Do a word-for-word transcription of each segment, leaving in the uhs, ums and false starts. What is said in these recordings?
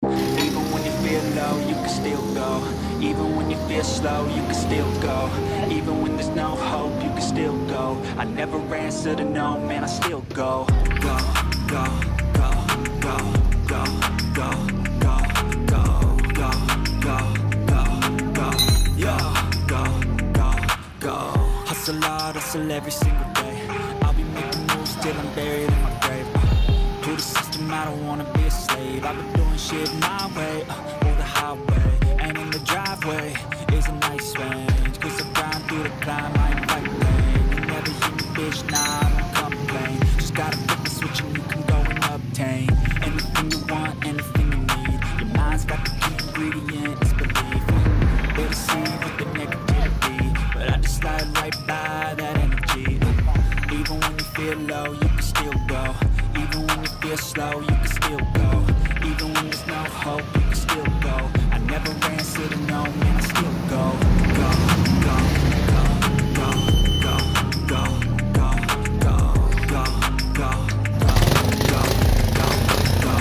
Even when you feel low, you can still go. Even when you feel slow, you can still go. Even when there's no hope, you can still go. I never answer to no, man, I still go. Go, go, go, go, go, go, go, go, go, go, go, go, yo, go, go, go. Hustle hard, hustle every single day. I'll be making moves till I'm buried in my grave. To the system, I don't wanna be a slave. I've been doing shit my way, uh, or the highway. And in the driveway is a nice range. Cause I grind through the climb, I ain't fighting lane. You never hear me, bitch, nah, I don't complain. Just gotta flip the switch and you can go and obtain anything you want, anything you need. Your mind's got the key ingredient, it's belief. They deceive with the negativity, but I just slide right by that energy. Even when you feel low, you can still go. Even when you feel slow, you can still go. Even when there's no hope, you can still go. I never answer to no, man, I still go. Go, go, go, go, go, go, go, go, go, go, go, go, go, go,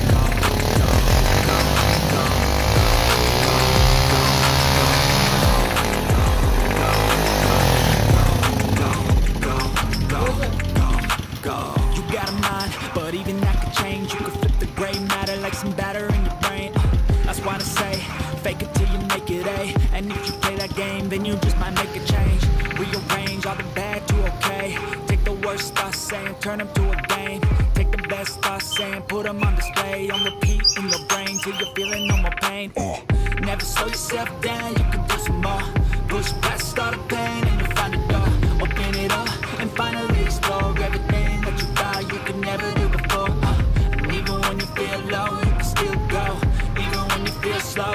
go. You got a mind, but even that could change. You could flip the gray matter like some batter in your brain. Uh, that's why I say, fake it till you make it A. And if you play that game, then you just might make a change. Rearrange all the bad to okay. Take the worst thoughts saying, turn them to a game. Take the best thoughts saying, put them on display. On repeat in your brain till you're feeling no more pain. Uh, never slow yourself down, you can do some more. Push past all the pain and you'll find a door. Open it up and finally explore everything that you thought you could never do before. uh, And even when you feel low, you can still go. Even when you feel slow.